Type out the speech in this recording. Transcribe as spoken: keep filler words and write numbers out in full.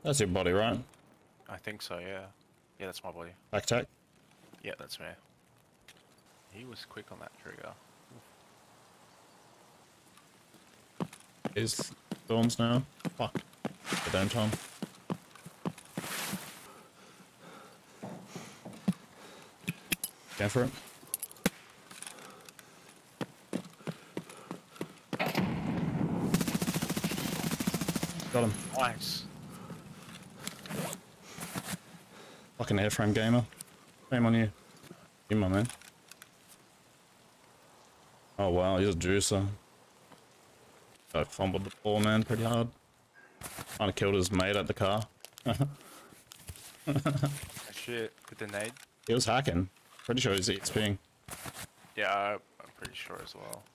That's your body, right? I think so, yeah. Yeah, that's my body. Back tech. Yeah, that's me. He was quick on that trigger. Is storms now. Fuck. Get down, Tom. Go for it. Got him. Nice. Fucking airframe gamer. Shame on you. You my man. Oh wow, he's a juicer. I fumbled the poor man pretty hard. Kinda killed his mate at the car. Shit, with the nade. He was hacking. Pretty sure he's XPing. Yeah, I'm pretty sure as well.